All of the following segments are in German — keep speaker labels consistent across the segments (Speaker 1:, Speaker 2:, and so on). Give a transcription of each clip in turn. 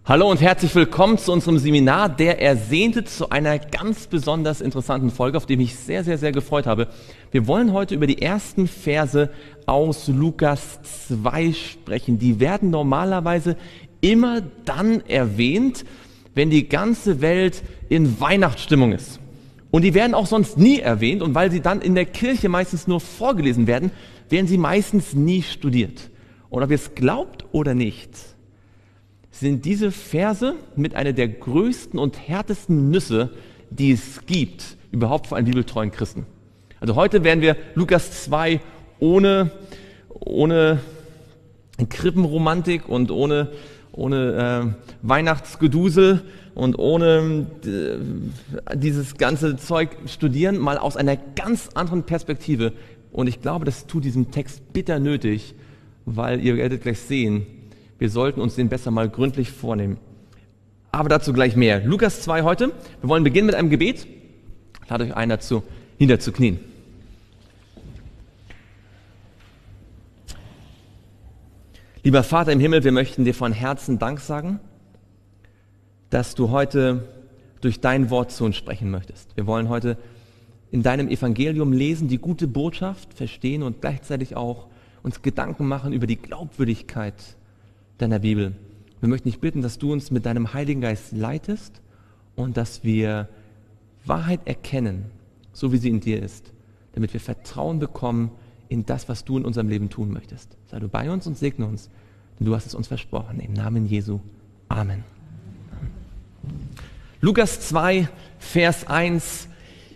Speaker 1: Hallo und herzlich willkommen zu unserem Seminar, der Ersehnte, zu einer ganz besonders interessanten Folge, auf die ich mich sehr, sehr, sehr gefreut habe. Wir wollen heute über die ersten Verse aus Lukas 2 sprechen. Die werden normalerweise immer dann erwähnt, wenn die ganze Welt in Weihnachtsstimmung ist. Und die werden auch sonst nie erwähnt, und weil sie dann in der Kirche meistens nur vorgelesen werden sie meistens nie studiert. Und ob ihr es glaubt oder nicht, sind diese Verse mit einer der größten und härtesten Nüsse, die es gibt, überhaupt für einen bibeltreuen Christen. Also heute werden wir Lukas 2 ohne Krippenromantik und ohne Weihnachtsgedusel und ohne dieses ganze Zeug studieren, mal aus einer ganz anderen Perspektive. Und ich glaube, das tut diesem Text bitter nötig, weil ihr werdet gleich sehen, wir sollten uns den besser mal gründlich vornehmen. Aber dazu gleich mehr. Lukas 2 heute. Wir wollen beginnen mit einem Gebet. Ich lade euch ein dazu, niederzuknien. Lieber Vater im Himmel, wir möchten dir von Herzen Dank sagen, dass du heute durch dein Wort zu uns sprechen möchtest. Wir wollen heute in deinem Evangelium lesen, die gute Botschaft verstehen und gleichzeitig auch uns Gedanken machen über die Glaubwürdigkeit deiner Bibel. Wir möchten dich bitten, dass du uns mit deinem Heiligen Geist leitest und dass wir Wahrheit erkennen, so wie sie in dir ist, damit wir Vertrauen bekommen in das, was du in unserem Leben tun möchtest. Sei du bei uns und segne uns, denn du hast es uns versprochen. Im Namen Jesu. Amen. Lukas 2, Vers 1.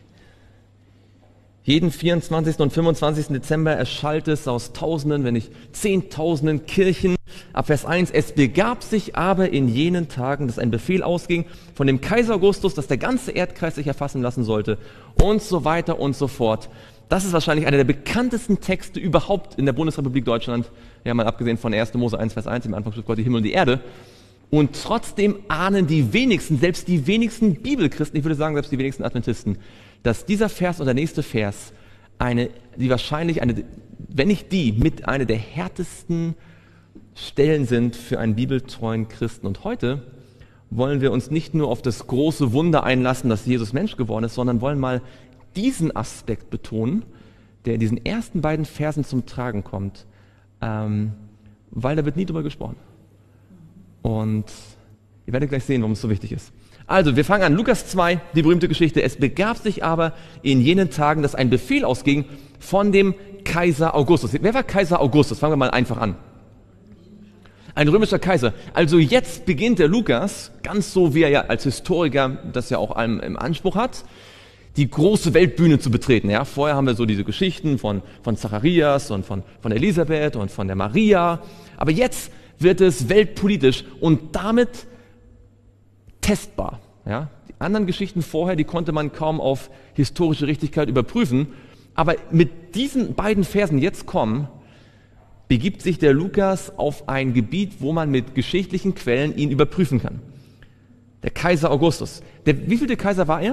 Speaker 1: Jeden 24. und 25. Dezember erschallt es aus Tausenden, wenn nicht Zehntausenden Kirchen. Ab Vers 1, es begab sich aber in jenen Tagen, dass ein Befehl ausging von dem Kaiser Augustus, dass der ganze Erdkreis sich erfassen lassen sollte und so weiter und so fort. Das ist wahrscheinlich einer der bekanntesten Texte überhaupt in der Bundesrepublik Deutschland, ja mal abgesehen von 1. Mose 1, Vers 1, im Anfang schuf Gott die Himmel und die Erde. Und trotzdem ahnen die wenigsten, selbst die wenigsten Bibelchristen, ich würde sagen selbst die wenigsten Adventisten, dass dieser Vers und der nächste Vers die wahrscheinlich wenn nicht die, mit einer der härtesten Stellen sind für einen bibeltreuen Christen. Und heute wollen wir uns nicht nur auf das große Wunder einlassen, dass Jesus Mensch geworden ist, sondern wollen mal diesen Aspekt betonen, der in diesen ersten beiden Versen zum Tragen kommt, weil da wird nie drüber gesprochen. Und ihr werdet gleich sehen, warum es so wichtig ist. Also, wir fangen an. Lukas 2, die berühmte Geschichte. Es begab sich aber in jenen Tagen, dass ein Befehl ausging von dem Kaiser Augustus. Wer war Kaiser Augustus? Fangen wir mal einfach an. Ein römischer Kaiser. Also jetzt beginnt der Lukas, ganz so wie er ja als Historiker das ja auch im Anspruch hat, die große Weltbühne zu betreten. Ja, vorher haben wir so diese Geschichten von Zacharias und von Elisabeth und von der Maria. Aber jetzt wird es weltpolitisch und damit testbar. Ja? Die anderen Geschichten vorher, die konnte man kaum auf historische Richtigkeit überprüfen. Aber mit diesen beiden Versen jetzt kommen, begibt sich der Lukas auf ein Gebiet, wo man mit geschichtlichen Quellen ihn überprüfen kann. Der Kaiser Augustus. Wievielte Kaiser war er?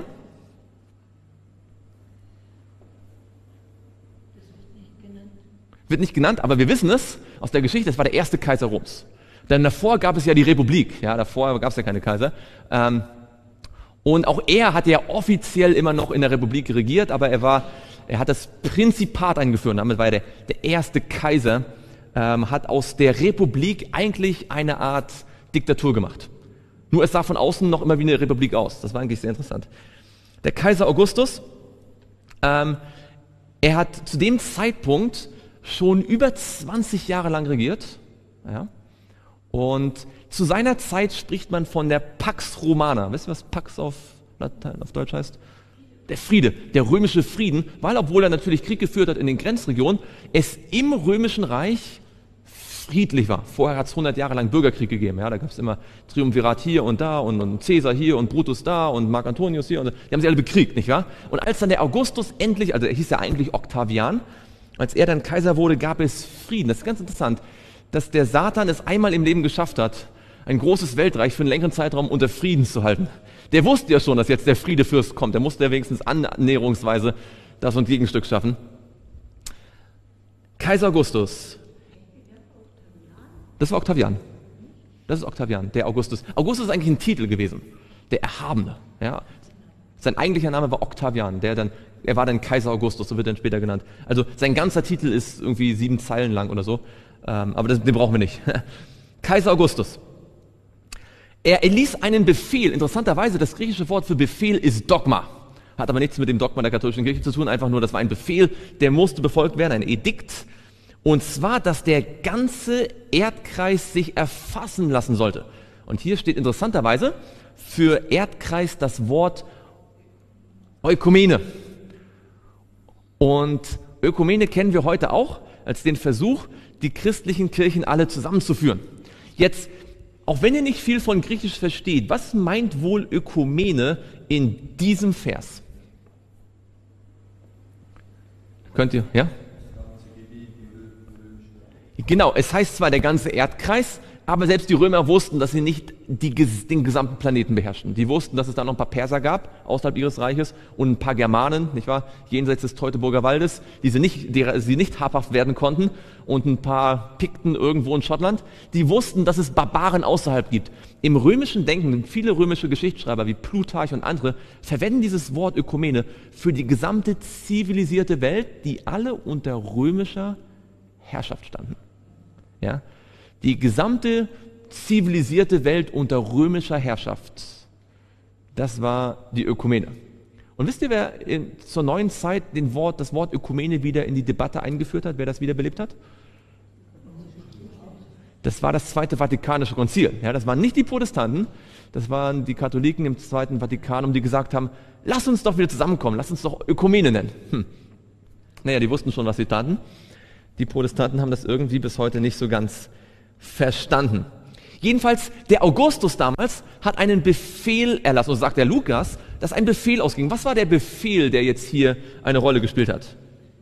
Speaker 1: Wird nicht genannt, aber wir wissen es aus der Geschichte, es war der erste Kaiser Roms. Denn davor gab es ja die Republik, ja, davor gab es ja keine Kaiser. Und auch er hat ja offiziell immer noch in der Republik regiert, aber er hat das Prinzipat eingeführt, damit war er der erste Kaiser, hat aus der Republik eigentlich eine Art Diktatur gemacht. Nur es sah von außen noch immer wie eine Republik aus. Das war eigentlich sehr interessant. Der Kaiser Augustus, er hat zu dem Zeitpunkt schon über 20 Jahre lang regiert, ja. Und zu seiner Zeit spricht man von der Pax Romana. Wisst ihr, was Pax auf Deutsch heißt? Der Friede, der römische Frieden, weil, obwohl er natürlich Krieg geführt hat in den Grenzregionen, es im Römischen Reich friedlich war. Vorher hat es 100 Jahre lang Bürgerkrieg gegeben. Ja, da gab es immer Triumvirat hier und da und Caesar hier und Brutus da und Marc Antonius hier. Und die haben sie alle bekriegt, nicht wahr? Und als dann der Augustus endlich, also er hieß ja eigentlich Octavian, als er dann Kaiser wurde, gab es Frieden. Das ist ganz interessant, dass der Satan es einmal im Leben geschafft hat, ein großes Weltreich für einen längeren Zeitraum unter Frieden zu halten. Der wusste ja schon, dass jetzt der Friedefürst kommt. Der musste ja wenigstens annäherungsweise das und Gegenstück schaffen. Kaiser Augustus. Das war Octavian. Das ist Octavian, der Augustus. Augustus ist eigentlich ein Titel gewesen, der Erhabene. Ja. Sein eigentlicher Name war Octavian, er war dann Kaiser Augustus, so wird er dann später genannt. Also sein ganzer Titel ist irgendwie 7 Zeilen lang oder so, aber den brauchen wir nicht. Kaiser Augustus. Er erließ einen Befehl. Interessanterweise, das griechische Wort für Befehl ist Dogma. Hat aber nichts mit dem Dogma der katholischen Kirche zu tun, einfach nur, das war ein Befehl, der musste befolgt werden, ein Edikt. Und zwar, dass der ganze Erdkreis sich erfassen lassen sollte. Und hier steht interessanterweise für Erdkreis das Wort Ökumene. Und Ökumene kennen wir heute auch als den Versuch, die christlichen Kirchen alle zusammenzuführen. Jetzt, auch wenn ihr nicht viel von Griechisch versteht, was meint wohl Ökumene in diesem Vers? Könnt ihr, ja? Genau, es heißt zwar der ganze Erdkreis, aber selbst die Römer wussten, dass sie nicht den gesamten Planeten beherrschten. Die wussten, dass es da noch ein paar Perser gab, außerhalb ihres Reiches, und ein paar Germanen, nicht wahr, jenseits des Teutoburger Waldes, derer sie nicht habhaft werden konnten, und ein paar Pikten irgendwo in Schottland. Die wussten, dass es Barbaren außerhalb gibt. Im römischen Denken, viele römische Geschichtsschreiber wie Plutarch und andere, verwenden dieses Wort Ökumene für die gesamte zivilisierte Welt, die alle unter römischer Herrschaft standen. Ja? Die gesamte zivilisierte Welt unter römischer Herrschaft, das war die Ökumene. Und wisst ihr, wer zur neuen Zeit das Wort Ökumene wieder in die Debatte eingeführt hat, wer das wiederbelebt hat? Das war das Zweite Vatikanische Konzil. Ja, das waren nicht die Protestanten, das waren die Katholiken im Zweiten Vatikanum, die gesagt haben, lass uns doch wieder zusammenkommen, lass uns doch Ökumene nennen. Naja, die wussten schon, was sie taten. Die Protestanten haben das irgendwie bis heute nicht so ganz verstanden. Jedenfalls, der Augustus damals hat einen Befehl erlassen, so sagt der Lukas, dass ein Befehl ausging. Was war der Befehl, der jetzt hier eine Rolle gespielt hat?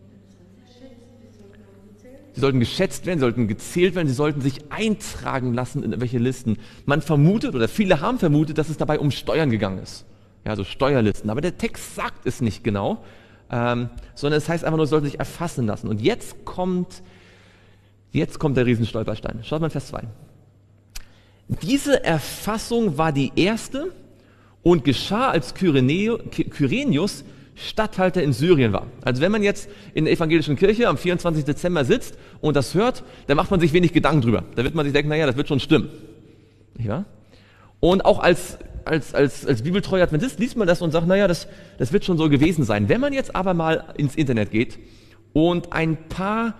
Speaker 1: Sie sollten geschätzt werden, sie sollten gezählt werden, sie sollten sich eintragen lassen in irgendwelche Listen. Man vermutet, oder viele haben vermutet, dass es dabei um Steuern gegangen ist. Ja, so Steuerlisten. Aber der Text sagt es nicht genau, sondern es heißt einfach nur, sie sollten sich erfassen lassen. Und jetzt kommt der Riesenstolperstein. Schaut mal in Vers 2. Diese Erfassung war die erste und geschah, als Kyrenius Statthalter in Syrien war. Also wenn man jetzt in der evangelischen Kirche am 24. Dezember sitzt und das hört, dann macht man sich wenig Gedanken drüber. Da wird man sich denken, naja, das wird schon stimmen. Nicht wahr? Und auch als bibeltreuer Adventist liest man das und sagt, naja, das wird schon so gewesen sein. Wenn man jetzt aber mal ins Internet geht und ein paar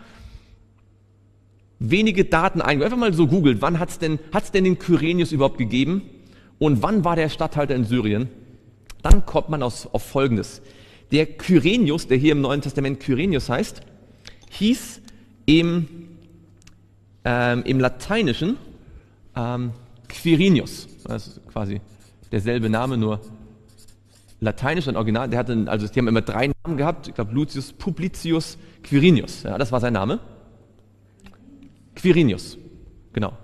Speaker 1: wenige Daten eingibt, einfach mal so googelt, wann hat's denn den Kyrenius überhaupt gegeben und wann war der Statthalter in Syrien, dann kommt man auf Folgendes. Der Kyrenius, der hier im Neuen Testament Kyrenius heißt, hieß im Lateinischen Quirinius. Das ist quasi derselbe Name, nur lateinisch, ein Original. Die haben immer 3 Namen gehabt. Ich glaube, Lucius Publicius Quirinius. Ja, das war sein Name. Quirinius, genau.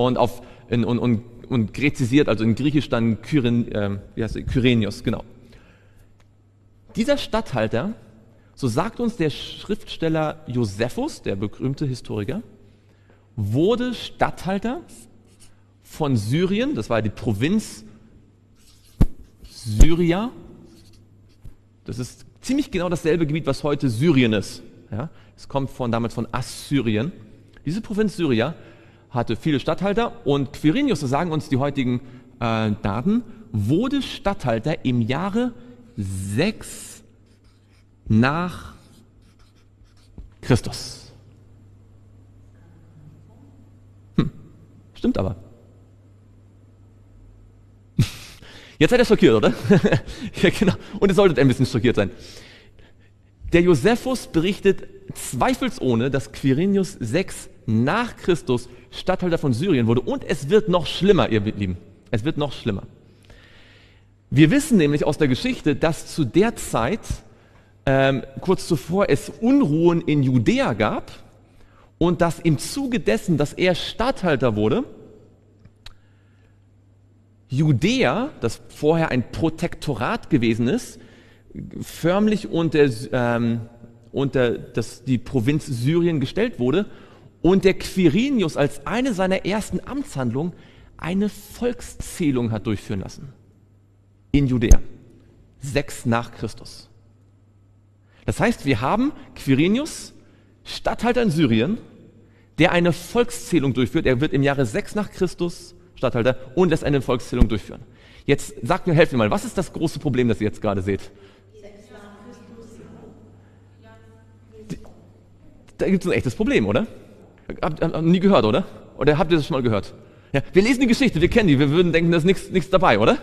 Speaker 1: Und gräzisiert, also in Griechisch dann Kyrenius, genau. Dieser Statthalter, so sagt uns der Schriftsteller Josephus, der berühmte Historiker, wurde Statthalter von Syrien, das war die Provinz Syria. Das ist ziemlich genau dasselbe Gebiet, was heute Syrien ist. Ja, es kommt damals von Assyrien. Diese Provinz Syria hatte viele Statthalter und Quirinius, so sagen uns die heutigen Daten, wurde Statthalter im Jahre 6 nach Christus. Stimmt aber. Jetzt seid ihr schockiert, oder? Ja, genau. Und ihr solltet ein bisschen schockiert sein. Der Josephus berichtet zweifelsohne, dass Quirinius 6 nach Christus Statthalter von Syrien wurde. Und es wird noch schlimmer, ihr Lieben. Es wird noch schlimmer. Wir wissen nämlich aus der Geschichte, dass zu der Zeit, kurz zuvor, es Unruhen in Judäa gab und dass im Zuge dessen, dass er Statthalter wurde, Judäa, das vorher ein Protektorat gewesen ist, förmlich unter die Provinz Syrien gestellt wurde und der Quirinius als eine seiner ersten Amtshandlungen eine Volkszählung hat durchführen lassen. In Judäa. 6 nach Christus. Das heißt, wir haben Quirinius, Statthalter in Syrien, der eine Volkszählung durchführt. Er wird im Jahre 6 nach Christus Statthalter und lässt eine Volkszählung durchführen. Jetzt sagt mir, helft mir mal, was ist das große Problem, das ihr jetzt gerade seht? Da gibt es ein echtes Problem, oder? Habt ihr nie gehört, oder? Oder habt ihr das schon mal gehört? Ja, wir lesen die Geschichte, wir kennen die, wir würden denken, da ist nichts dabei, oder?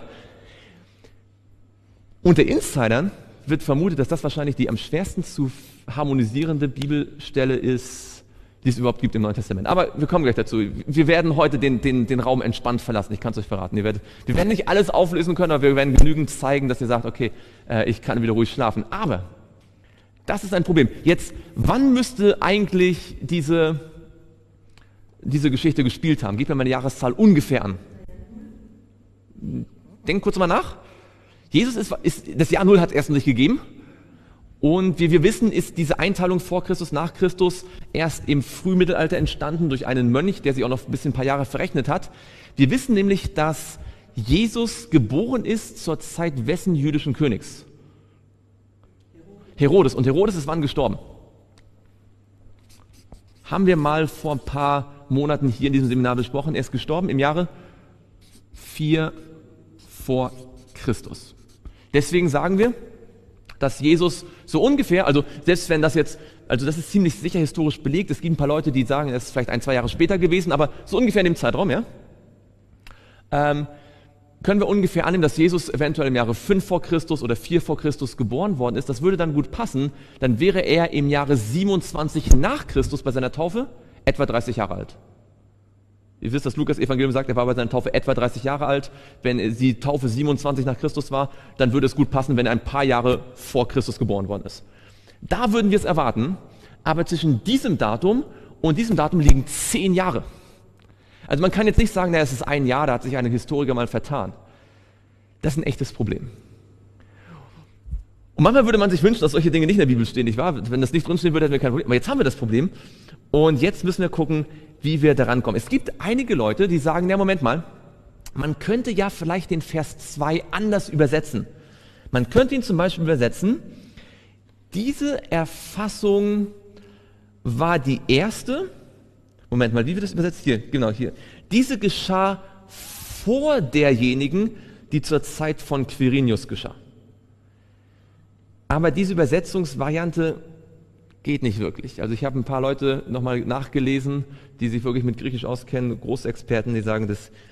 Speaker 1: Unter Insidern wird vermutet, dass das wahrscheinlich die am schwersten zu harmonisierende Bibelstelle ist, die es überhaupt gibt im Neuen Testament. Aber wir kommen gleich dazu. Wir werden heute den Raum entspannt verlassen, ich kann es euch verraten. Wir werden nicht alles auflösen können, aber wir werden genügend zeigen, dass ihr sagt, okay, ich kann wieder ruhig schlafen. Aber das ist ein Problem. Jetzt, wann müsste eigentlich diese Geschichte gespielt haben? Gebt mir mal eine Jahreszahl ungefähr an. Denkt kurz mal nach. Das Jahr 0 hat es erst nicht gegeben. Und wie wir wissen, ist diese Einteilung vor Christus, nach Christus erst im Frühmittelalter entstanden durch einen Mönch, der sich auch noch ein paar Jahre verrechnet hat. Wir wissen nämlich, dass Jesus geboren ist zur Zeit wessen jüdischen Königs? Herodes. Und Herodes ist wann gestorben? Haben wir mal vor ein paar Monaten hier in diesem Seminar besprochen. Er ist gestorben im Jahre 4 vor Christus. Deswegen sagen wir, dass Jesus so ungefähr, also selbst wenn das jetzt, also das ist ziemlich sicher historisch belegt, es gibt ein paar Leute, die sagen, es ist vielleicht 1-2 Jahre später gewesen, aber so ungefähr in dem Zeitraum, ja, können wir ungefähr annehmen, dass Jesus eventuell im Jahre 5 vor Christus oder 4 vor Christus geboren worden ist. Das würde dann gut passen, dann wäre er im Jahre 27 nach Christus bei seiner Taufe etwa 30 Jahre alt. Ihr wisst, das Lukas-Evangelium sagt, er war bei seiner Taufe etwa 30 Jahre alt. Wenn die Taufe 27 nach Christus war, dann würde es gut passen, wenn er ein paar Jahre vor Christus geboren worden ist. Da würden wir es erwarten, aber zwischen diesem Datum und diesem Datum liegen 10 Jahre. Also man kann jetzt nicht sagen, es ist ein Jahr, da hat sich ein Historiker mal vertan. Das ist ein echtes Problem. Und manchmal würde man sich wünschen, dass solche Dinge nicht in der Bibel stehen, nicht wahr? Wenn das nicht drinstehen würde, hätten wir kein Problem. Aber jetzt haben wir das Problem. Und jetzt müssen wir gucken, wie wir daran kommen. Es gibt einige Leute, die sagen, ja, Moment mal, man könnte ja vielleicht den Vers 2 anders übersetzen. Man könnte ihn zum Beispiel übersetzen, diese Erfassung war die erste, Moment mal, wie wird das übersetzt? Hier, genau hier. Diese geschah vor derjenigen, die zur Zeit von Quirinius geschah. Aber diese Übersetzungsvariante geht nicht wirklich. Also ich habe ein paar Leute nochmal nachgelesen, die sich wirklich mit Griechisch auskennen, Großexperten, die sagen,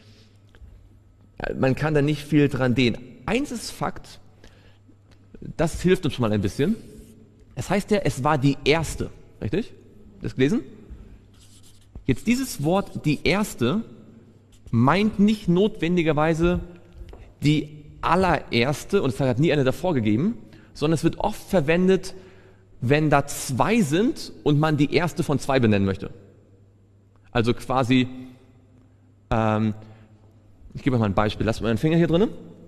Speaker 1: man kann da nicht viel dran dehnen. Eins ist Fakt, das hilft uns schon mal ein bisschen. Es heißt ja, es war die erste, richtig? Das gelesen? Jetzt dieses Wort, die erste, meint nicht notwendigerweise die allererste, und es hat nie eine davor gegeben, sondern es wird oft verwendet, wenn da 2 sind und man die erste von 2 benennen möchte. Also quasi, ich gebe euch mal ein Beispiel, lasst mal einen Finger hier drin.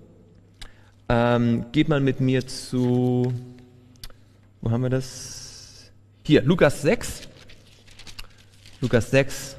Speaker 1: Geht mal mit mir zu, wo haben wir das? Hier, Lukas 6. Lukas 6.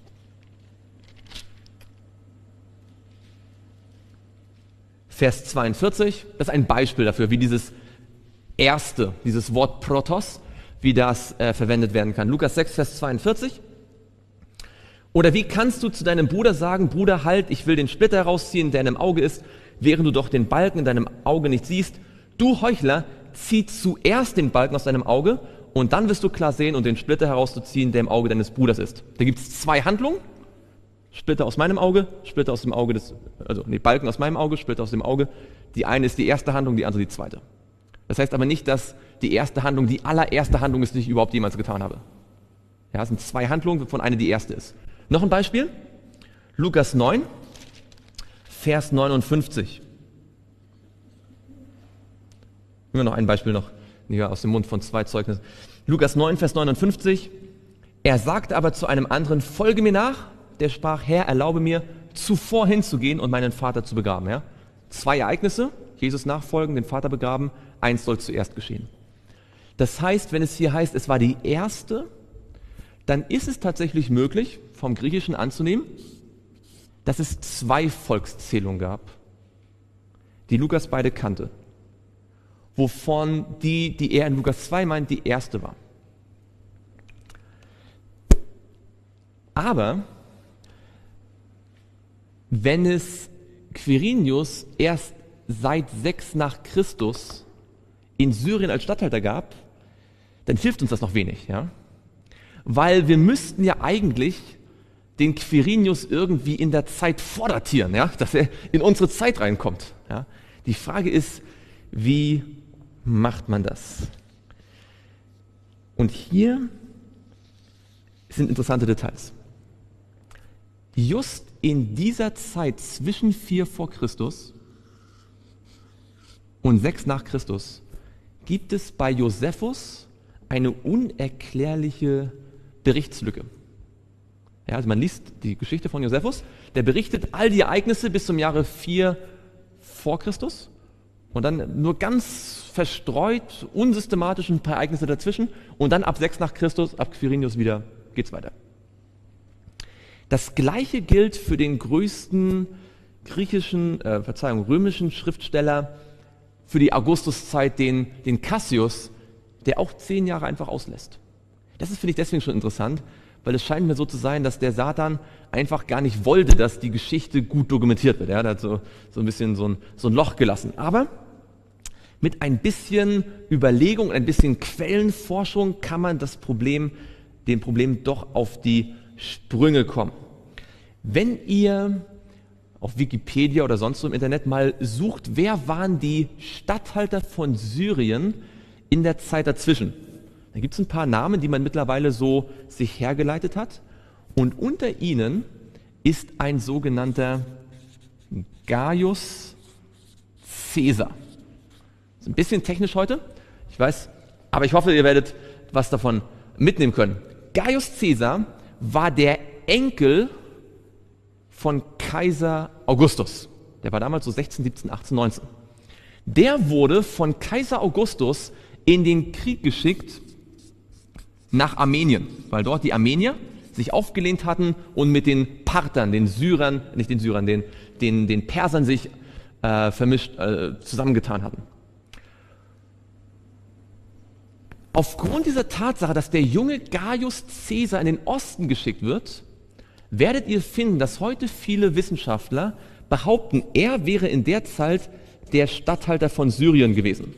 Speaker 1: Vers 42. Das ist ein Beispiel dafür, wie dieses erste, dieses Wort Protos, wie das verwendet werden kann. Lukas 6, Vers 42. Oder wie kannst du zu deinem Bruder sagen, Bruder, halt, ich will den Splitter herausziehen, der in deinem Auge ist, während du doch den Balken in deinem Auge nicht siehst? Du Heuchler, zieh zuerst den Balken aus deinem Auge und dann wirst du klar sehen und den Splitter herauszuziehen, der im Auge deines Bruders ist. Da gibt es 2 Handlungen. Splitter aus meinem Auge, Splitter aus dem Auge Balken aus meinem Auge, Splitter aus dem Auge. Die eine ist die erste Handlung, die andere die zweite. Das heißt aber nicht, dass die erste Handlung die allererste Handlung ist, die ich überhaupt jemals getan habe. Ja, es sind 2 Handlungen, wovon eine die erste ist. Noch ein Beispiel. Lukas 9, Vers 59. Immer noch ein Beispiel noch aus dem Mund von 2 Zeugnissen. Lukas 9, Vers 59. Er sagte aber zu einem anderen, folge mir nach. Der sprach, Herr, erlaube mir, zuvor hinzugehen und meinen Vater zu begraben. Ja? 2 Ereignisse, Jesus nachfolgen, den Vater begraben, 1 soll zuerst geschehen. Das heißt, wenn es hier heißt, es war die erste, dann ist es tatsächlich möglich, vom Griechischen anzunehmen, dass es 2 Volkszählungen gab, die Lukas beide kannte, wovon die er in Lukas 2 meint, die erste war. Aber wenn es Quirinius erst seit 6 nach Christus in Syrien als Statthalter gab, dann hilft uns das noch wenig, ja? Weil wir müssten ja eigentlich den Quirinius irgendwie in der Zeit vordatieren, ja? Dass er in unsere Zeit reinkommt. Ja? Die Frage ist, wie macht man das? Und hier sind interessante Details. Just in dieser Zeit zwischen 4 vor Christus und 6 nach Christus gibt es bei Josephus eine unerklärliche Berichtslücke. Ja, also man liest die Geschichte von Josephus, der berichtet all die Ereignisse bis zum Jahre 4 vor Christus und dann nur ganz verstreut, unsystematisch ein paar Ereignisse dazwischen und dann ab 6 nach Christus, ab Quirinius wieder, geht's weiter. Das Gleiche gilt für den größten römischen Schriftsteller für die Augustuszeit, den Cassius, der auch 10 Jahre einfach auslässt. Das ist, finde ich, deswegen schon interessant, weil es scheint mir so zu sein, dass der Satan einfach gar nicht wollte, dass die Geschichte gut dokumentiert wird. Er hat so ein bisschen so ein Loch gelassen. Aber mit ein bisschen Überlegung, ein bisschen Quellenforschung kann man dem Problem doch auf die Sprünge kommen. Wenn ihr auf Wikipedia oder sonst so im Internet mal sucht, wer waren die Statthalter von Syrien in der Zeit dazwischen, da gibt es ein paar Namen, die man mittlerweile so sich hergeleitet hat. Und unter ihnen ist ein sogenannter Gaius Caesar. Das ist ein bisschen technisch heute, ich weiß, aber ich hoffe, ihr werdet was davon mitnehmen können. Gaius Caesar war der Enkel von Kaiser Augustus. Der war damals so 16, 17, 18, 19. Der wurde von Kaiser Augustus in den Krieg geschickt nach Armenien, weil dort die Armenier sich aufgelehnt hatten und mit den Parthern, den Persern sich zusammengetan hatten. Aufgrund dieser Tatsache, dass der junge Gaius Caesar in den Osten geschickt wird, werdet ihr finden, dass heute viele Wissenschaftler behaupten, er wäre in der Zeit der Statthalter von Syrien gewesen.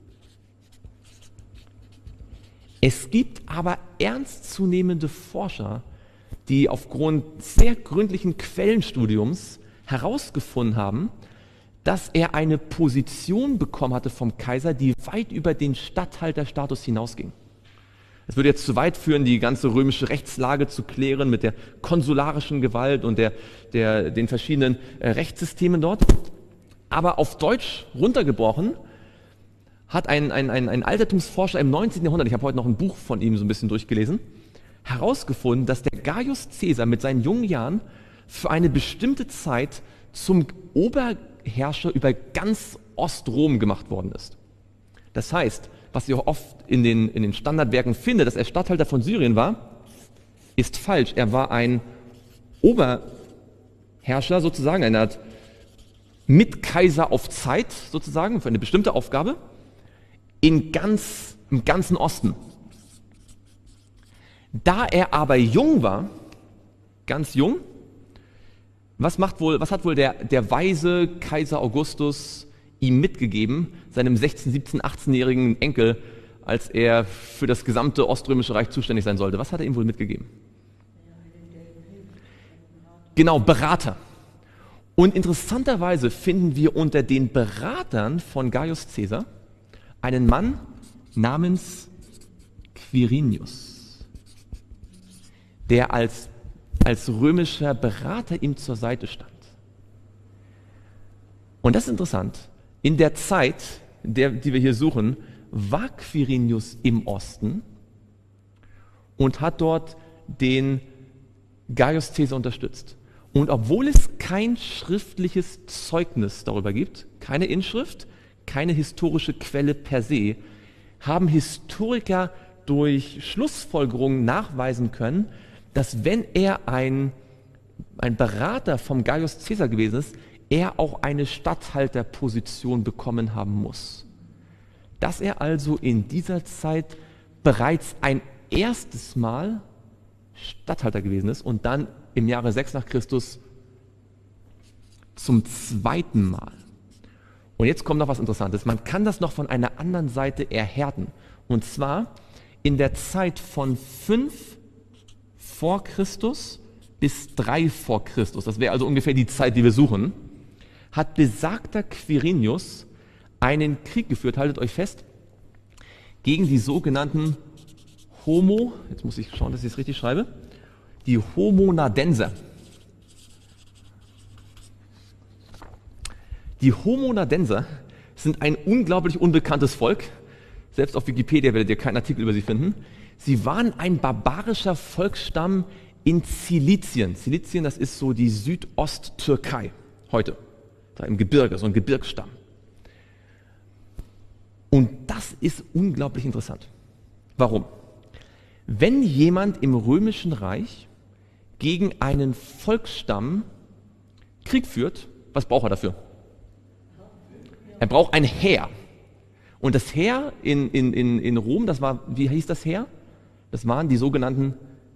Speaker 1: Es gibt aber ernstzunehmende Forscher, die aufgrund sehr gründlichen Quellenstudiums herausgefunden haben, dass er eine Position bekommen hatte vom Kaiser, die weit über den Statthalterstatus hinausging. Es würde jetzt zu weit führen, die ganze römische Rechtslage zu klären mit der konsularischen Gewalt und den verschiedenen Rechtssystemen dort. Aber auf Deutsch runtergebrochen hat ein Altertumsforscher im 19. Jahrhundert, ich habe heute noch ein Buch von ihm so ein bisschen durchgelesen, herausgefunden, dass der Gaius Caesar mit seinen jungen Jahren für eine bestimmte Zeit zum Oberherrscher über ganz Ostrom gemacht worden ist. Das heißt, was ihr oft in den Standardwerken findet, dass er Statthalter von Syrien war, ist falsch. Er war ein Oberherrscher sozusagen, eine Art Mitkaiser auf Zeit sozusagen, für eine bestimmte Aufgabe, im ganzen Osten. Da er aber jung war, ganz jung, was hat wohl der weise Kaiser Augustus ihm mitgegeben, seinem 16-, 17-, 18-jährigen Enkel, als er für das gesamte Oströmische Reich zuständig sein sollte? Was hat er ihm wohl mitgegeben? Genau, Berater. Und interessanterweise finden wir unter den Beratern von Gaius Caesar einen Mann namens Quirinius, der als römischer Berater ihm zur Seite stand. Und das ist interessant. In der Zeit, die wir hier suchen, war Quirinius im Osten und hat dort den Gaius Caesar unterstützt. Und obwohl es kein schriftliches Zeugnis darüber gibt, keine Inschrift, keine historische Quelle per se, haben Historiker durch Schlussfolgerungen nachweisen können, dass wenn er ein ein Berater vom Gaius Caesar gewesen ist, er auch eine Statthalterposition bekommen haben muss. Dass er also in dieser Zeit bereits ein erstes Mal Statthalter gewesen ist und dann im Jahre 6 nach Christus zum zweiten Mal. Und jetzt kommt noch was Interessantes. Man kann das noch von einer anderen Seite erhärten. Und zwar in der Zeit von 5 vor Christus bis 3 vor Christus, das wäre also ungefähr die Zeit, die wir suchen, hat besagter Quirinius einen Krieg geführt, haltet euch fest, gegen die sogenannten jetzt muss ich schauen, dass ich es richtig schreibe, die Homonadenser. Die Homonadenser sind ein unglaublich unbekanntes Volk. Selbst auf Wikipedia werdet ihr keinen Artikel über sie finden. Sie waren ein barbarischer Volksstamm in Zilizien. Zilizien, das ist so die Südosttürkei heute, da im Gebirge, so ein Gebirgsstamm. Und das ist unglaublich interessant. Warum? Wenn jemand im Römischen Reich gegen einen Volksstamm Krieg führt, was braucht er dafür? Er braucht ein Heer. Und das Heer in Rom, das war, wie hieß das Heer? Das waren die sogenannten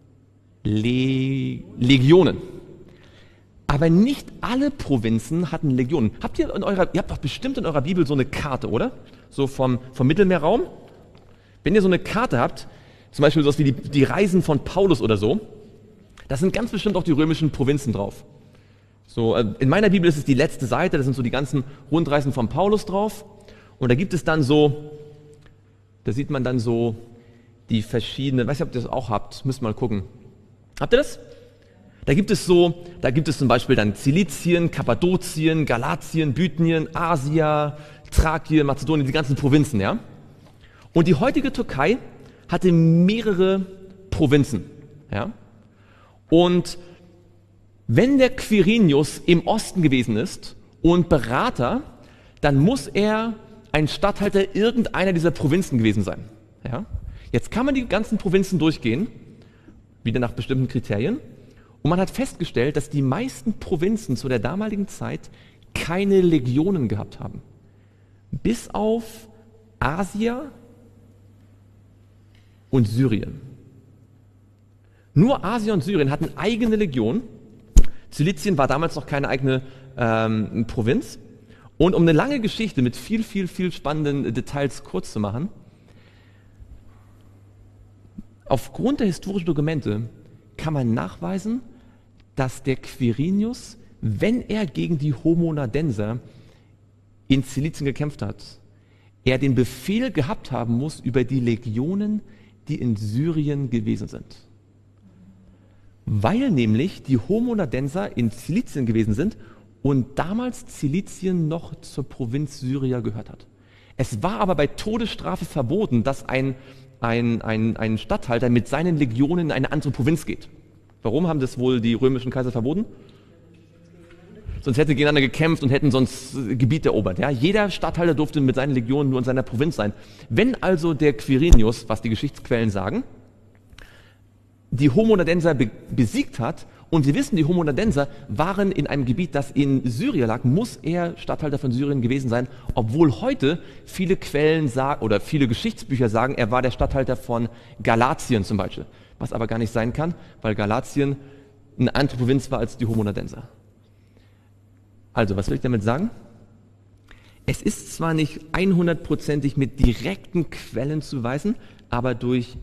Speaker 1: Legionen. Aber nicht alle Provinzen hatten Legionen. Ihr habt doch bestimmt in eurer Bibel so eine Karte, oder? So vom Mittelmeerraum. Wenn ihr so eine Karte habt, zum Beispiel sowas wie die Reisen von Paulus oder so, da sind ganz bestimmt auch die römischen Provinzen drauf. So, in meiner Bibel ist es die letzte Seite, da sind so die ganzen Rundreisen von Paulus drauf. Und da gibt es dann so, da sieht man dann so die verschiedenen, weiß nicht, ob ihr das auch habt, müsst mal gucken. Habt ihr das? Da gibt es zum Beispiel dann Zilizien, Kappadokien, Galatien, Bithynien, Asia, Thrakien, Mazedonien, die ganzen Provinzen, ja. Und die heutige Türkei hatte mehrere Provinzen, ja. Und wenn der Quirinius im Osten gewesen ist und Berater, dann muss er ein Statthalter irgendeiner dieser Provinzen gewesen sein, ja. Jetzt kann man die ganzen Provinzen durchgehen, wieder nach bestimmten Kriterien. Und man hat festgestellt, dass die meisten Provinzen zu der damaligen Zeit keine Legionen gehabt haben. Bis auf Asia und Syrien. Nur Asien und Syrien hatten eigene Legionen. Zilizien war damals noch keine eigene Provinz. Und um eine lange Geschichte mit viel spannenden Details kurz zu machen, aufgrund der historischen Dokumente kann man nachweisen, dass der Quirinius, wenn er gegen die Homonadenser in Zilizien gekämpft hat, er den Befehl gehabt haben muss über die Legionen, die in Syrien gewesen sind. Weil nämlich die Homonadenser in Zilizien gewesen sind und damals Zilizien noch zur Provinz Syria gehört hat. Es war aber bei Todesstrafe verboten, dass ein Statthalter mit seinen Legionen in eine andere Provinz geht. Warum haben das wohl die römischen Kaiser verboten? Sonst hätten sie gegeneinander gekämpft und hätten sonst Gebiet erobert. Ja? Jeder Statthalter durfte mit seinen Legionen nur in seiner Provinz sein. Wenn also der Quirinius, was die Geschichtsquellen sagen, die Homonadenser besiegt hat, und wir wissen, die Homonadenser waren in einem Gebiet, das in Syrien lag, muss er Statthalter von Syrien gewesen sein, obwohl heute viele Quellen sagen, oder viele Geschichtsbücher sagen, er war der Statthalter von Galatien zum Beispiel. Was aber gar nicht sein kann, weil Galatien eine andere Provinz war als die Homonadenser. Also, was will ich damit sagen? Es ist zwar nicht 100%ig mit direkten Quellen zu beweisen, aber durch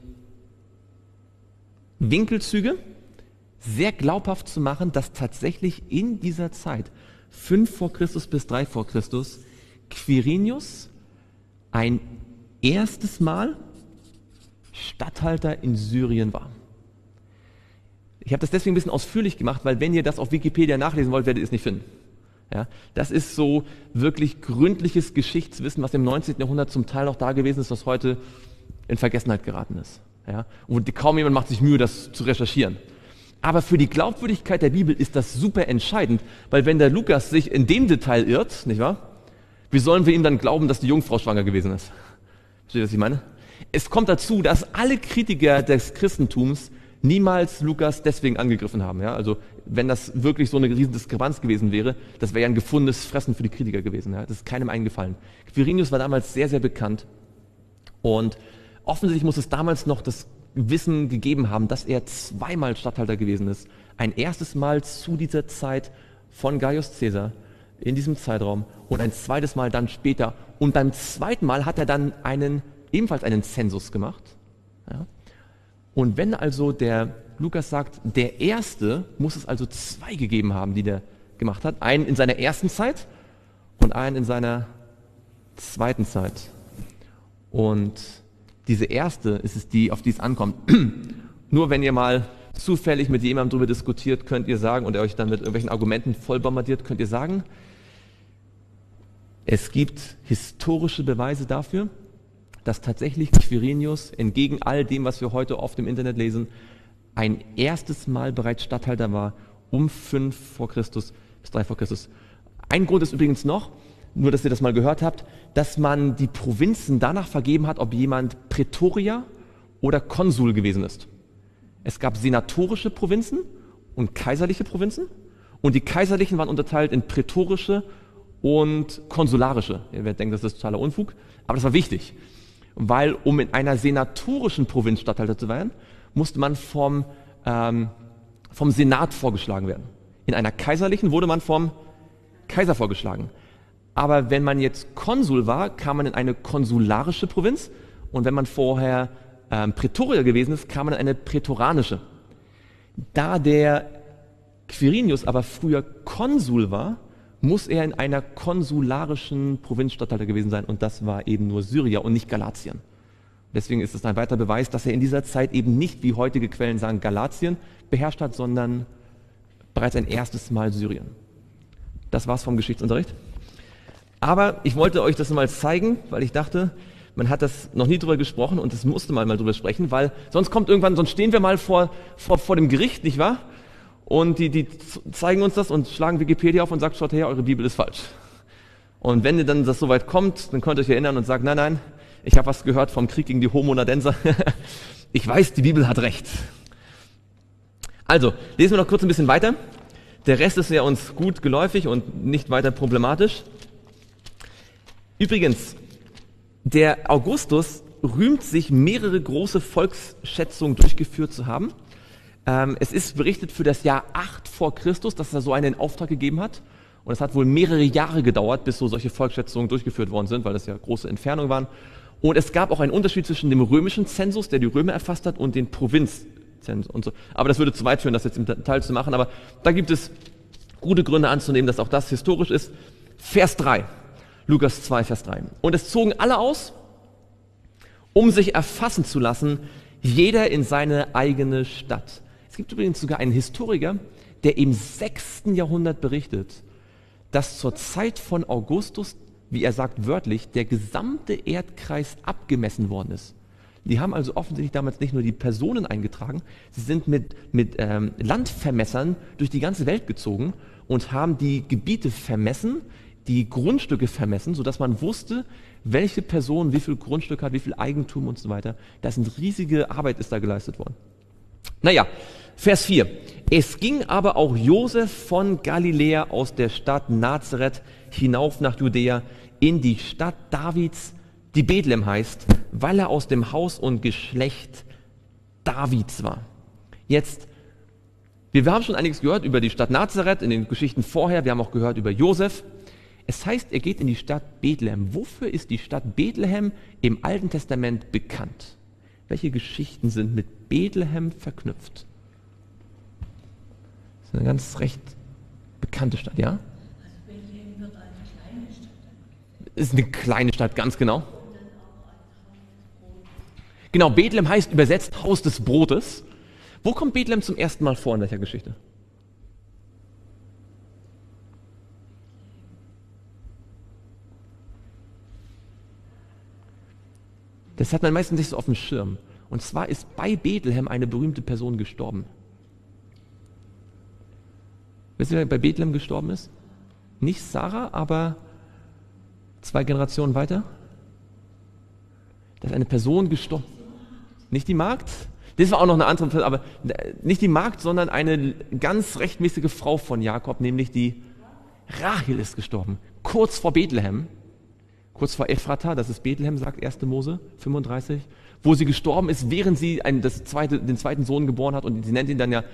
Speaker 1: Winkelzüge sehr glaubhaft zu machen, dass tatsächlich in dieser Zeit, 5 vor Christus bis 3 vor Christus, Quirinius ein erstes Mal Statthalter in Syrien war. Ich habe das deswegen ein bisschen ausführlich gemacht, weil wenn ihr das auf Wikipedia nachlesen wollt, werdet ihr es nicht finden. Ja, das ist so wirklich gründliches Geschichtswissen, was im 19. Jahrhundert zum Teil noch da gewesen ist, was heute in Vergessenheit geraten ist. Ja, und kaum jemand macht sich Mühe, das zu recherchieren. Aber für die Glaubwürdigkeit der Bibel ist das super entscheidend, weil wenn der Lukas sich in dem Detail irrt, nicht wahr? Wie sollen wir ihm dann glauben, dass die Jungfrau schwanger gewesen ist? Versteht ihr, was ich meine? Es kommt dazu, dass alle Kritiker des Christentums niemals Lukas deswegen angegriffen haben. Ja? Also wenn das wirklich so eine riesen Diskrepanz gewesen wäre, das wäre ja ein gefundenes Fressen für die Kritiker gewesen. Ja? Das ist keinem eingefallen. Quirinius war damals sehr, sehr bekannt und offensichtlich muss es damals noch das Wissen gegeben haben, dass er zweimal Statthalter gewesen ist. Ein erstes Mal zu dieser Zeit von Gaius Caesar in diesem Zeitraum und ein zweites Mal dann später. Und beim zweiten Mal hat er dann ebenfalls einen Zensus gemacht. Ja? Und wenn also der Lukas sagt, der erste, muss es also zwei gegeben haben, die der gemacht hat. Einen in seiner ersten Zeit und einen in seiner zweiten Zeit. Und diese erste ist es die, auf die es ankommt. Nur wenn ihr mal zufällig mit jemandem darüber diskutiert, könnt ihr sagen, und er euch dann mit irgendwelchen Argumenten voll bombardiert, könnt ihr sagen, es gibt historische Beweise dafür, dass tatsächlich Quirinius entgegen all dem, was wir heute oft im Internet lesen, ein erstes Mal bereits Statthalter war, um 5 vor Christus bis 3 vor Christus. Ein Grund ist übrigens noch, nur dass ihr das mal gehört habt, dass man die Provinzen danach vergeben hat, ob jemand Prätorier oder Konsul gewesen ist. Es gab senatorische Provinzen und kaiserliche Provinzen und die kaiserlichen waren unterteilt in prätorische und konsularische. Ihr werdet denken, das ist totaler Unfug, aber das war wichtig, weil um in einer senatorischen Provinz Statthalter zu werden, musste man vom Senat vorgeschlagen werden. In einer kaiserlichen wurde man vom Kaiser vorgeschlagen. Aber wenn man jetzt Konsul war, kam man in eine konsularische Provinz und wenn man vorher Prätorier gewesen ist, kam man in eine prätoranische. Da der Quirinius aber früher Konsul war, muss er in einer konsularischen Provinz Statthalter gewesen sein und das war eben nur Syria und nicht Galatien. Deswegen ist es ein weiterer Beweis, dass er in dieser Zeit eben nicht, wie heutige Quellen sagen, Galatien beherrscht hat, sondern bereits ein erstes Mal Syrien. Das war's vom Geschichtsunterricht. Aber ich wollte euch das mal zeigen, weil ich dachte, man hat das noch nie drüber gesprochen und das musste man mal drüber sprechen, weil sonst sonst stehen wir mal vor dem Gericht, nicht wahr? Und die zeigen uns das und schlagen Wikipedia auf und sagen, schaut her, eure Bibel ist falsch. Und wenn ihr dann das soweit kommt, dann könnt ihr euch erinnern und sagen, nein, ich habe was gehört vom Krieg gegen die Homo-Nadenser. Ich weiß, die Bibel hat recht. Also, lesen wir noch kurz ein bisschen weiter. Der Rest ist ja uns gut geläufig und nicht weiter problematisch. Übrigens, der Augustus rühmt sich, mehrere große Volksschätzungen durchgeführt zu haben. Es ist berichtet für das Jahr 8 vor Christus, dass er so einen in Auftrag gegeben hat. Und es hat wohl mehrere Jahre gedauert, bis so solche Volksschätzungen durchgeführt worden sind, weil das ja große Entfernungen waren. Und es gab auch einen Unterschied zwischen dem römischen Zensus, der die Römer erfasst hat, und den Provinzzensus und so. Aber das würde zu weit führen, das jetzt im Detail zu machen. Aber da gibt es gute Gründe anzunehmen, dass auch das historisch ist. Vers 3, Lukas 2, Vers 3. Und es zogen alle aus, um sich erfassen zu lassen, jeder in seine eigene Stadt. Es gibt übrigens sogar einen Historiker, der im 6. Jahrhundert berichtet, dass zur Zeit von Augustus, wie er sagt wörtlich, der gesamte Erdkreis abgemessen worden ist. Die haben also offensichtlich damals nicht nur die Personen eingetragen, sie sind mit Landvermessern durch die ganze Welt gezogen und haben die Gebiete vermessen, die Grundstücke vermessen, sodass man wusste, welche Person wie viel Grundstück hat, wie viel Eigentum und so weiter. Das sind riesige Arbeit ist da geleistet worden. Naja, Vers 4. Es ging aber auch Josef von Galiläa aus der Stadt Nazareth hinauf nach Judäa in die Stadt Davids, die Bethlehem heißt, weil er aus dem Haus und Geschlecht Davids war. Jetzt, wir haben schon einiges gehört über die Stadt Nazareth in den Geschichten vorher, wir haben auch gehört über Josef. Es heißt, er geht in die Stadt Bethlehem. Wofür ist die Stadt Bethlehem im Alten Testament bekannt? Welche Geschichten sind mit Bethlehem verknüpft? Das ist eine ganz recht bekannte Stadt, ja?
Speaker 2: Also Bethlehem wird eine kleine Stadt.
Speaker 1: Ist eine kleine Stadt, ganz genau. Genau, Bethlehem heißt übersetzt Haus des Brotes. Wo kommt Bethlehem zum ersten Mal vor in welcher Geschichte? Das hat man meistens nicht so auf dem Schirm. Und zwar ist bei Bethlehem eine berühmte Person gestorben. Wisst ihr, wer bei Bethlehem gestorben ist? Nicht Sarah, aber 2 Generationen weiter. Da ist eine Person gestorben. Nicht die Magd? Das war auch noch eine andere, aber nicht die Magd, sondern eine ganz rechtmäßige Frau von Jakob, nämlich die Rahel ist gestorben. Kurz vor Bethlehem, kurz vor Ephrata, das ist Bethlehem, sagt 1. Mose 35, wo sie gestorben ist, während sie den zweiten Sohn geboren hat, und sie nennt ihn dann ja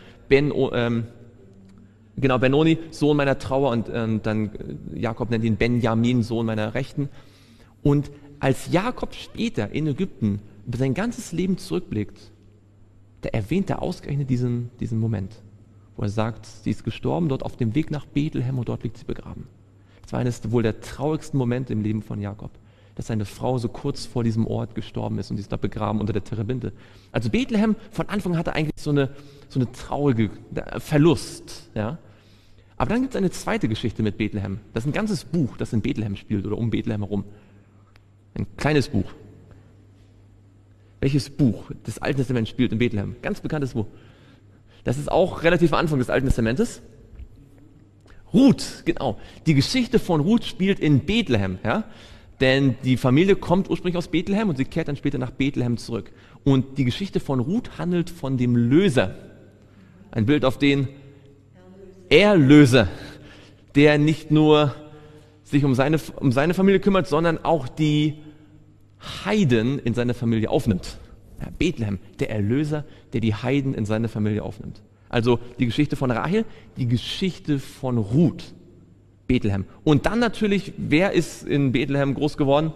Speaker 1: Benoni, Sohn meiner Trauer, und dann Jakob nennt ihn Benjamin, Sohn meiner Rechten. Und als Jakob später in Ägypten über sein ganzes Leben zurückblickt, da erwähnt er ausgerechnet diesen Moment, wo er sagt, sie ist gestorben dort auf dem Weg nach Bethlehem und dort liegt sie begraben. Das war eines wohl der traurigsten Momente im Leben von Jakob, dass seine Frau so kurz vor diesem Ort gestorben ist und sie ist da begraben unter der Terebinte. Also Bethlehem von Anfang an hatte eigentlich so eine traurige Verlust. Ja? Aber dann gibt es eine zweite Geschichte mit Bethlehem. Das ist ein ganzes Buch, das in Bethlehem spielt oder um Bethlehem herum. Ein kleines Buch. Welches Buch des Alten Testaments spielt in Bethlehem? Ganz bekanntes Buch. Das ist auch relativ am Anfang des Alten Testamentes. Ruth, genau. Die Geschichte von Ruth spielt in Bethlehem, ja? Denn die Familie kommt ursprünglich aus Bethlehem und sie kehrt dann später nach Bethlehem zurück. Und die Geschichte von Ruth handelt von dem Löser. Ein Bild auf den Erlöser, der nicht nur sich um seine Familie kümmert, sondern auch die Heiden in seine Familie aufnimmt. Ja, Bethlehem, der Erlöser, der die Heiden in seine Familie aufnimmt. Also die Geschichte von Rahel, die Geschichte von Ruth, Bethlehem. Und dann natürlich, wer ist in Bethlehem groß geworden?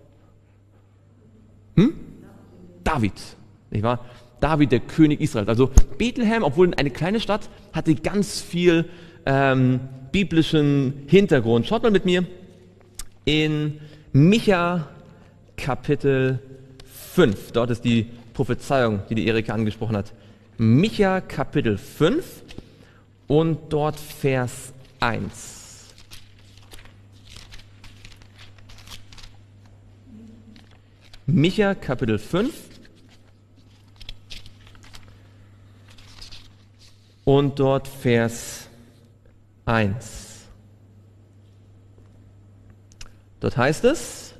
Speaker 1: David, nicht wahr? David, der König Israels. Also Bethlehem, obwohl eine kleine Stadt, hatte ganz viel biblischen Hintergrund. Schaut mal mit mir in Micha Kapitel 5. Dort ist die Prophezeiung, die Erika angesprochen hat. Micha Kapitel 5 und dort Vers 1. Micha Kapitel 5 und dort Vers 1. Dort heißt es: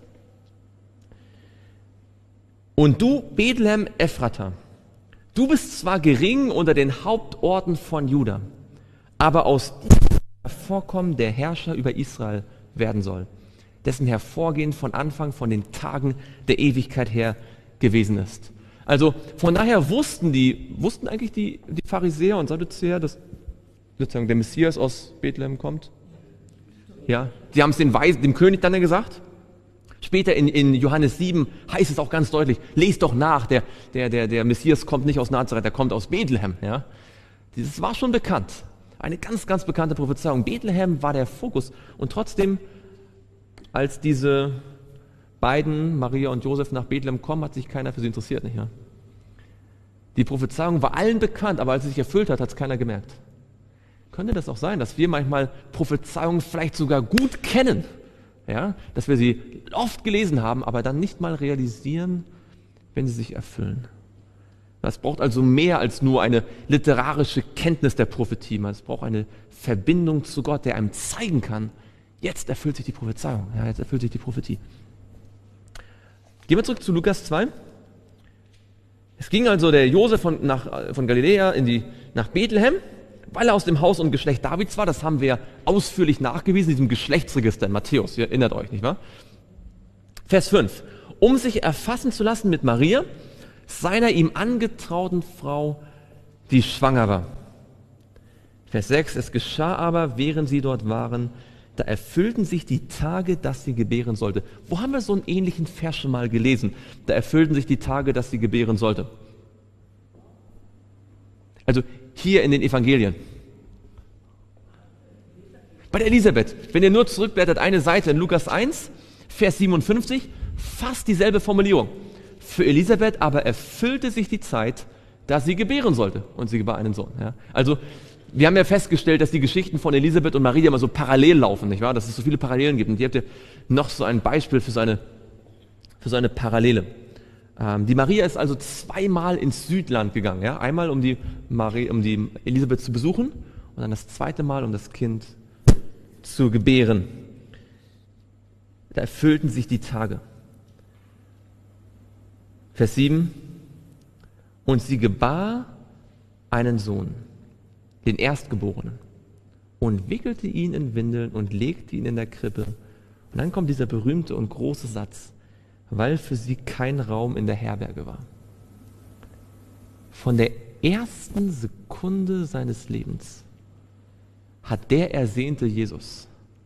Speaker 1: Und du, Bethlehem Ephrata, du bist zwar gering unter den Hauptorten von Juda, aber aus dir hervorkommen der Herrscher über Israel werden soll, dessen Hervorgehen von Anfang von den Tagen der Ewigkeit her gewesen ist. Also von daher wussten eigentlich die Pharisäer und Sadduzäer, dass sozusagen der Messias aus Bethlehem kommt. Ja, sie haben es dem König dann ja gesagt. Später in Johannes 7 heißt es auch ganz deutlich, lest doch nach, der Messias kommt nicht aus Nazareth, der kommt aus Bethlehem. Ja? Dieses war schon bekannt. Eine ganz, ganz bekannte Prophezeiung. Bethlehem war der Fokus. Und trotzdem, als diese beiden, Maria und Josef, nach Bethlehem kommen, hat sich keiner für sie interessiert. Nicht, ja? Die Prophezeiung war allen bekannt, aber als sie sich erfüllt hat, hat es keiner gemerkt. Könnte das auch sein, dass wir manchmal Prophezeiungen vielleicht sogar gut kennen? Ja, dass wir sie oft gelesen haben, aber dann nicht mal realisieren, wenn sie sich erfüllen. Das braucht also mehr als nur eine literarische Kenntnis der Prophetie. Es braucht eine Verbindung zu Gott, der einem zeigen kann, jetzt erfüllt sich die Prophezeiung, ja, jetzt erfüllt sich die Prophetie. Gehen wir zurück zu Lukas 2. Es ging also der Josef von Galiläa nach Bethlehem, weil er aus dem Haus und Geschlecht Davids war. Das haben wir ausführlich nachgewiesen in diesem Geschlechtsregister in Matthäus. Ihr erinnert euch, nicht wahr? Vers 5. Um sich erfassen zu lassen mit Maria, seiner ihm angetrauten Frau, die schwanger war. Vers 6. Es geschah aber, während sie dort waren, da erfüllten sich die Tage, dass sie gebären sollte. Wo haben wir so einen ähnlichen Vers schon mal gelesen? Da erfüllten sich die Tage, dass sie gebären sollte. Also hier in den Evangelien. Bei der Elisabeth, wenn ihr nur zurückblättert, eine Seite in Lukas 1, Vers 57, fast dieselbe Formulierung. Für Elisabeth aber erfüllte sich die Zeit, dass sie gebären sollte. Und sie gebar einen Sohn. Ja. Also, wir haben ja festgestellt, dass die Geschichten von Elisabeth und Maria immer so parallel laufen, nicht wahr? Dass es so viele Parallelen gibt. Und hier habt ihr noch so ein Beispiel für so eine Parallele. Die Maria ist also zweimal ins Südland gegangen. Ja? Einmal, um die Elisabeth zu besuchen und dann das zweite Mal, um das Kind zu gebären. Da erfüllten sich die Tage. Vers 7. Und sie gebar einen Sohn, den Erstgeborenen, und wickelte ihn in Windeln und legte ihn in der Krippe. Und dann kommt dieser berühmte und große Satz, weil für sie kein Raum in der Herberge war. Von der ersten Sekunde seines Lebens hat der ersehnte Jesus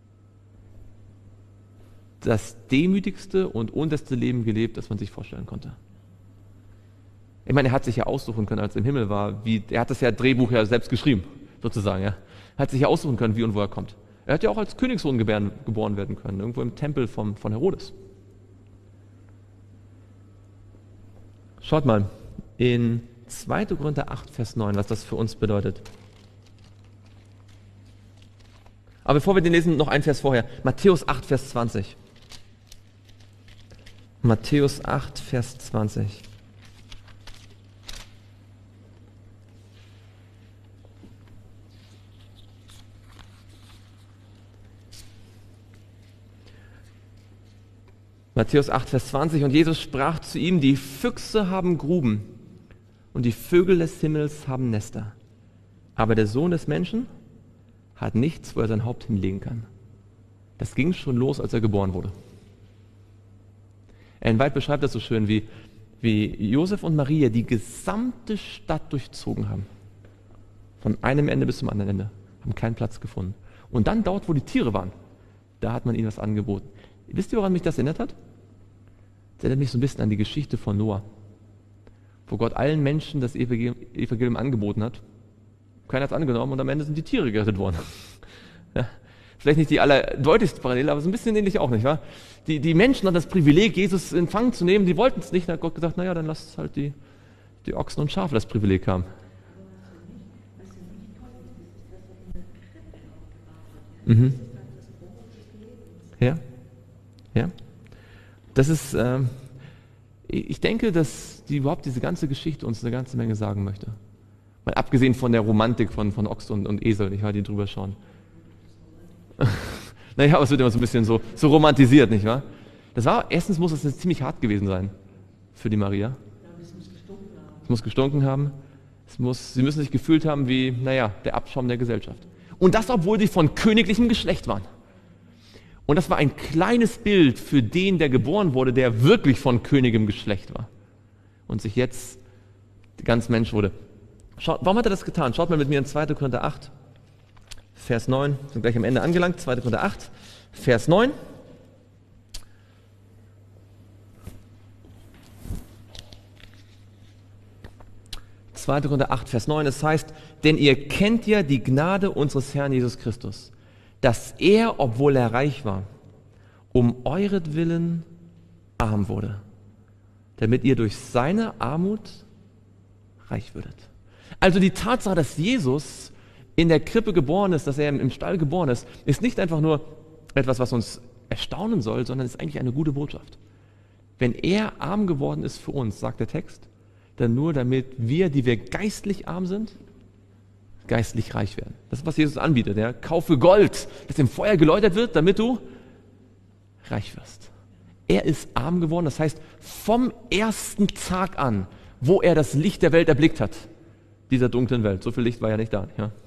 Speaker 1: das demütigste und unterste Leben gelebt, das man sich vorstellen konnte. Ich meine, er hat sich ja aussuchen können, als er im Himmel war, er hat das ja Drehbuch ja selbst geschrieben, sozusagen. Ja. Er hat sich ja aussuchen können, wie und wo er kommt. Er hat ja auch als Königssohn geboren werden können, irgendwo im Tempel von Herodes. Schaut mal, in 2. Korinther 8, Vers 9, was das für uns bedeutet. Aber bevor wir den lesen, noch ein Vers vorher. Matthäus 8, Vers 20. Matthäus 8, Vers 20. Matthäus 8, Vers 20. Und Jesus sprach zu ihm, die Füchse haben Gruben und die Vögel des Himmels haben Nester. Aber der Sohn des Menschen hat nichts, wo er sein Haupt hinlegen kann. Das ging schon los, als er geboren wurde. Ellen White beschreibt das so schön, wie Josef und Maria die gesamte Stadt durchzogen haben. Von einem Ende bis zum anderen Ende. Haben keinen Platz gefunden. Und dann dort, wo die Tiere waren, da hat man ihnen was angeboten. Wisst ihr, woran mich das erinnert hat? Das erinnert mich so ein bisschen an die Geschichte von Noah, wo Gott allen Menschen das Evangelium angeboten hat. Keiner hat es angenommen und am Ende sind die Tiere gerettet worden. Ja, vielleicht nicht die allerdeutlichste Parallele, aber so ein bisschen ähnlich auch, nicht wahr? Die Menschen hatten das Privileg, Jesus in Empfang zu nehmen, die wollten es nicht. Dann hat Gott gesagt, naja, dann lasst halt die Ochsen und Schafe das Privileg haben. Mhm. Ja. Ja. Das ist, ich denke, dass überhaupt diese ganze Geschichte uns eine ganze Menge sagen möchte. Mal abgesehen von der Romantik von Ochs und Esel, nicht wahr, die drüber schauen. Naja, aber es wird immer so ein bisschen so romantisiert, nicht wahr? Erstens muss es ziemlich hart gewesen sein für die Maria. Es muss gestunken haben. Sie müssen sich gefühlt haben wie, der Abschaum der Gesellschaft. Und das, obwohl sie von königlichem Geschlecht waren. Und das war ein kleines Bild für den, der geboren wurde, der wirklich von königem Geschlecht war. Und sich jetzt ganz Mensch wurde. Warum hat er das getan? Schaut mal mit mir in 2. Korinther 8, Vers 9. Wir sind gleich am Ende angelangt. 2. Korinther 8, Vers 9. Zweite Korinther 8, Vers 9. Es heißt, denn ihr kennt ja die Gnade unseres Herrn Jesus Christus, dass er, obwohl er reich war, um euretwillen arm wurde, damit ihr durch seine Armut reich würdet. Also die Tatsache, dass Jesus in der Krippe geboren ist, dass er im Stall geboren ist nicht einfach nur etwas, was uns erstaunen soll, sondern ist eigentlich eine gute Botschaft. Wenn er arm geworden ist für uns, sagt der Text, dann nur damit wir, die wir geistlich arm sind, geistlich reich werden. Das ist, was Jesus anbietet. Ja? Kaufe Gold, das im Feuer geläutert wird, damit du reich wirst. Er ist arm geworden, das heißt, vom ersten Tag an, wo er das Licht der Welt erblickt hat, dieser dunklen Welt, so viel Licht war ja nicht da, ja,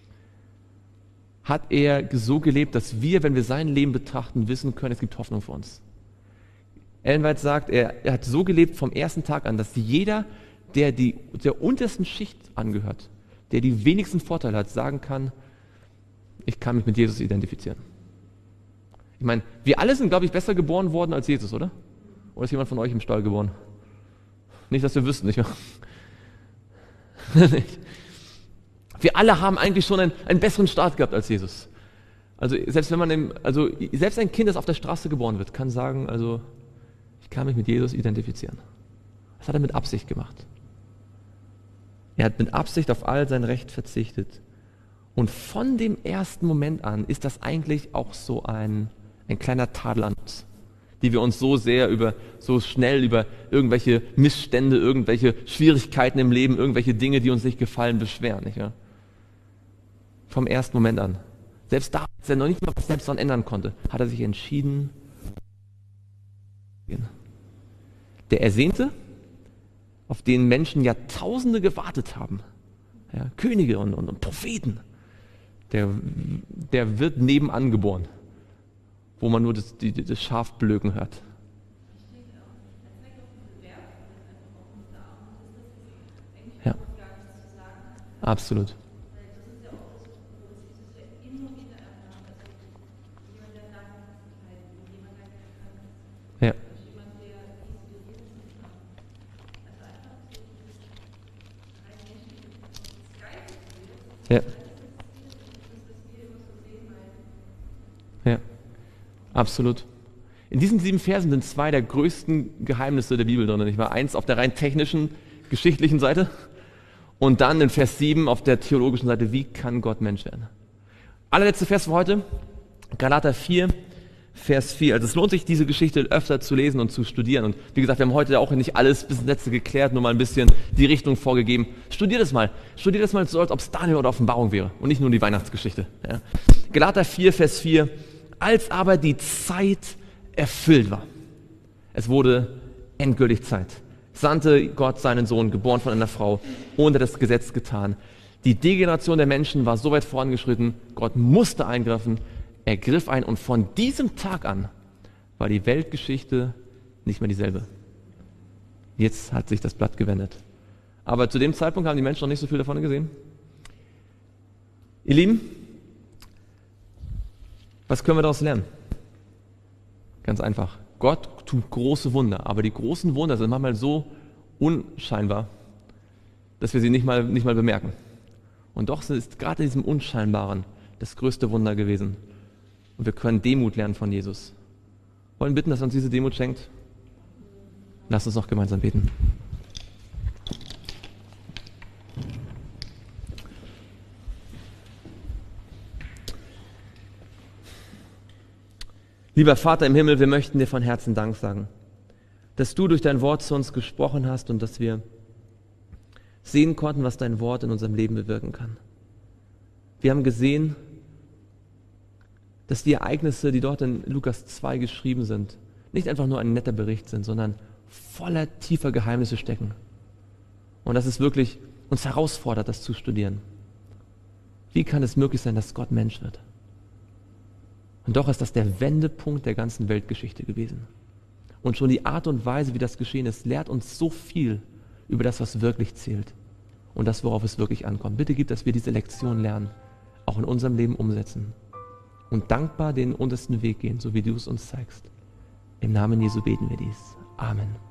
Speaker 1: hat er so gelebt, dass wir, wenn wir sein Leben betrachten, wissen können, es gibt Hoffnung für uns. Ellen White sagt, er hat so gelebt vom ersten Tag an, dass jeder, der der untersten Schicht angehört, der die wenigsten Vorteile hat, sagen kann, ich kann mich mit Jesus identifizieren. Ich meine, wir alle sind, glaube ich, besser geboren worden als Jesus, oder? Oder ist jemand von euch im Stall geboren? Nicht, dass wir wüssten, nicht wahr? Wir alle haben eigentlich schon einen besseren Start gehabt als Jesus. Also selbst ein Kind, das auf der Straße geboren wird, kann sagen, also ich kann mich mit Jesus identifizieren. Das hat er mit Absicht gemacht. Er hat mit Absicht auf all sein Recht verzichtet. Und von dem ersten Moment an ist das eigentlich auch so ein kleiner Tadel an uns, die wir uns so schnell über irgendwelche Missstände, irgendwelche Schwierigkeiten im Leben, irgendwelche Dinge, die uns nicht gefallen, beschweren. Nicht wahr? Vom ersten Moment an. Selbst da, als er noch nicht mal was selbst daran ändern konnte, hat er sich entschieden. Der Ersehnte, auf den Menschen Jahrtausende gewartet haben. Ja, Könige und Propheten. Der wird nebenan geboren, wo man nur das Schaf blöken hört. Ja, absolut. Ja. Ja. Ja, absolut. In diesen 7 Versen sind 2 der größten Geheimnisse der Bibel drin. Ich war 1 auf der rein technischen, geschichtlichen Seite und dann in Vers 7 auf der theologischen Seite, wie kann Gott Mensch werden? Allerletzte Vers für heute, Galater 4, Vers 4. Also es lohnt sich, diese Geschichte öfter zu lesen und zu studieren. Und wie gesagt, wir haben heute auch nicht alles bis ins Letzte geklärt, nur mal ein bisschen die Richtung vorgegeben. Studiert es mal. Studiert es mal so, als ob es Daniel oder Offenbarung wäre und nicht nur die Weihnachtsgeschichte. Ja. Galater 4, Vers 4. Als aber die Zeit erfüllt war, es wurde endgültig Zeit, sandte Gott seinen Sohn, geboren von einer Frau, ohne das Gesetz getan. Die Degeneration der Menschen war so weit vorangeschritten, Gott musste eingreifen, er griff ein und von diesem Tag an war die Weltgeschichte nicht mehr dieselbe. Jetzt hat sich das Blatt gewendet. Aber zu dem Zeitpunkt haben die Menschen noch nicht so viel davon gesehen. Ihr Lieben, was können wir daraus lernen? Ganz einfach. Gott tut große Wunder, aber die großen Wunder sind manchmal so unscheinbar, dass wir sie nicht mal bemerken. Und doch ist gerade in diesem Unscheinbaren das größte Wunder gewesen. Und wir können Demut lernen von Jesus. Wollen bitten, dass er uns diese Demut schenkt? Lasst uns noch gemeinsam beten. Lieber Vater im Himmel, wir möchten dir von Herzen Dank sagen, dass du durch dein Wort zu uns gesprochen hast und dass wir sehen konnten, was dein Wort in unserem Leben bewirken kann. Wir haben gesehen, dass die Ereignisse, die dort in Lukas 2 geschrieben sind, nicht einfach nur ein netter Bericht sind, sondern voller tiefer Geheimnisse stecken. Und dass es wirklich uns herausfordert, das zu studieren. Wie kann es möglich sein, dass Gott Mensch wird? Und doch ist das der Wendepunkt der ganzen Weltgeschichte gewesen. Und schon die Art und Weise, wie das geschehen ist, lehrt uns so viel über das, was wirklich zählt und das, worauf es wirklich ankommt. Bitte gib, dass wir diese Lektion lernen, auch in unserem Leben umsetzen und dankbar den untersten Weg gehen, so wie du es uns zeigst. Im Namen Jesu beten wir dies. Amen.